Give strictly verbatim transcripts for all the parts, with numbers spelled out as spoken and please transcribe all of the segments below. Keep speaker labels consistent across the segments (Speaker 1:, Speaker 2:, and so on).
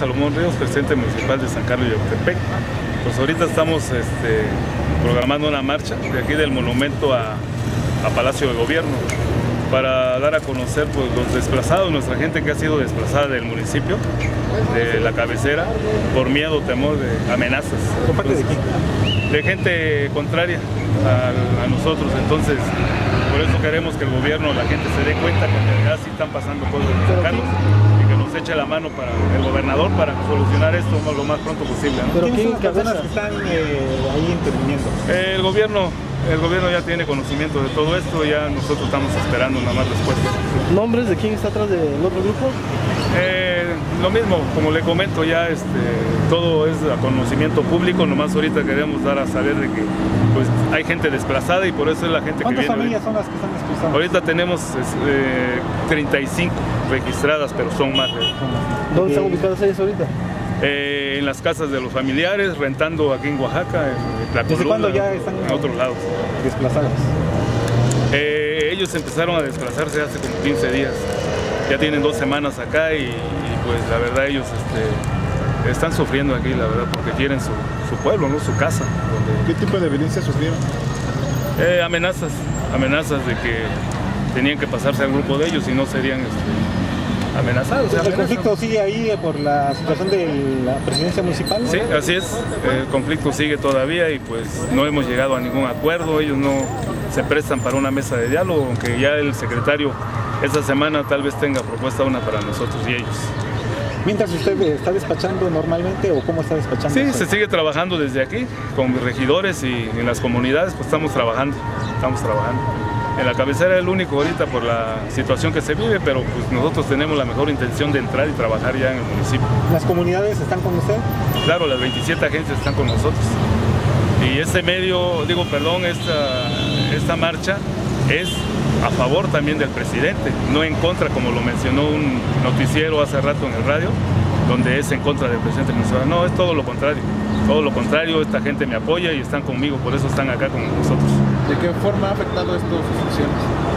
Speaker 1: Salomón Ríos, presidente municipal de San Carlos Yautepec. Pues ahorita estamos este, programando una marcha de aquí del monumento a, a Palacio de Gobierno para dar a conocer pues, los desplazados, nuestra gente que ha sido desplazada del municipio, de la cabecera, por miedo, temor, de amenazas.
Speaker 2: ¿Por parte de quién?
Speaker 1: De gente contraria a, a nosotros. Entonces, por eso queremos que el gobierno, la gente se dé cuenta que en realidad sí están pasando cosas en San Carlos y que nos eche la mano para el gobernador para solucionar esto lo más pronto posible, ¿no?
Speaker 2: ¿Pero quiénes son las personas que están eh, ahí interviniendo?
Speaker 1: El gobierno, el gobierno ya tiene conocimiento de todo esto, ya nosotros estamos esperando nada más respuesta.
Speaker 2: ¿Nombres de quién está atrás del otro grupo?
Speaker 1: Eh, lo mismo, como le comento, ya este, todo es a conocimiento público, nomás ahorita queremos dar a saber de que pues, hay gente desplazada y por eso es la gente que viene.
Speaker 2: ¿Cuántas familias son las que están desplazadas?
Speaker 1: Ahorita tenemos eh, treinta y cinco registradas, pero son más. De...
Speaker 2: ¿Dónde están ubicadas ellas ahorita?
Speaker 1: Eh, en las casas de los familiares, rentando aquí en Oaxaca, en la
Speaker 2: ¿Desde cuándo ya están
Speaker 1: en otros lados?
Speaker 2: Desplazadas.
Speaker 1: Eh, ellos empezaron a desplazarse hace como quince días. Ya tienen dos semanas acá y, y pues la verdad ellos este, están sufriendo aquí, la verdad, porque quieren su, su pueblo, ¿no? Su casa. Donde...
Speaker 3: ¿Qué tipo de violencia sufrieron?
Speaker 1: Eh, amenazas, amenazas de que tenían que pasarse al grupo de ellos y no serían este, amenazados.
Speaker 2: ¿El conflicto sigue ahí por la situación de la presidencia municipal?
Speaker 1: Sí, así es, el conflicto sigue todavía y pues no hemos llegado a ningún acuerdo, ellos no se prestan para una mesa de diálogo, aunque ya el secretario esta semana tal vez tenga propuesta una para nosotros y ellos.
Speaker 2: ¿Mientras usted está despachando normalmente o cómo está despachando?
Speaker 1: Sí,
Speaker 2: usted?
Speaker 1: se sigue trabajando desde aquí, con mis regidores y en las comunidades, pues estamos trabajando, estamos trabajando. En la cabecera es el único ahorita por la situación que se vive, pero pues nosotros tenemos la mejor intención de entrar y trabajar ya en el municipio.
Speaker 2: ¿Las comunidades están con usted?
Speaker 1: Claro, las veintisiete agencias están con nosotros. Y este medio, digo, perdón, esta, esta marcha es a favor también del presidente, no en contra, como lo mencionó un noticiero hace rato en el radio, donde es en contra del presidente municipal. No, es todo lo contrario, todo lo contrario, esta gente me apoya y están conmigo, por eso están acá con nosotros.
Speaker 3: ¿De qué forma ha afectado esto sus funciones?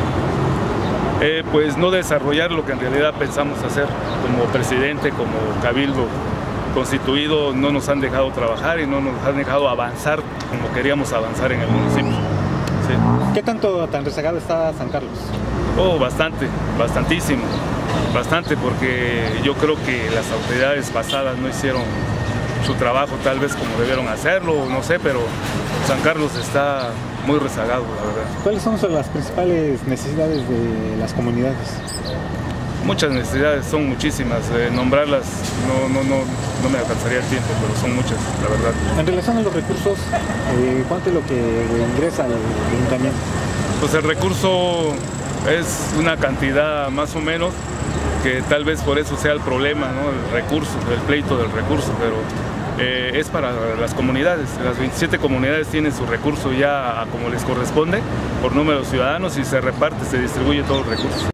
Speaker 1: Eh, pues no desarrollar lo que en realidad pensamos hacer, como presidente, como cabildo constituido, no nos han dejado trabajar y no nos han dejado avanzar como queríamos avanzar en el municipio. Sí.
Speaker 2: ¿Qué tanto tan rezagado está San Carlos?
Speaker 1: Oh, bastante, bastantísimo, bastante, porque yo creo que las autoridades pasadas no hicieron su trabajo tal vez como debieron hacerlo, no sé, pero San Carlos está muy rezagado, la verdad.
Speaker 2: ¿Cuáles son las principales necesidades de las comunidades?
Speaker 1: Muchas necesidades, son muchísimas, eh, nombrarlas no, no, no, no me alcanzaría el tiempo, pero son muchas, la verdad.
Speaker 2: En relación a los recursos, eh, ¿cuánto es lo que ingresa al ayuntamiento?
Speaker 1: Pues el recurso es una cantidad más o menos, que tal vez por eso sea el problema, ¿no? El recurso, el pleito del recurso, pero eh, es para las comunidades. Las veintisiete comunidades tienen su recurso ya a como les corresponde, por número de ciudadanos, y se reparte, se distribuye todo el recurso.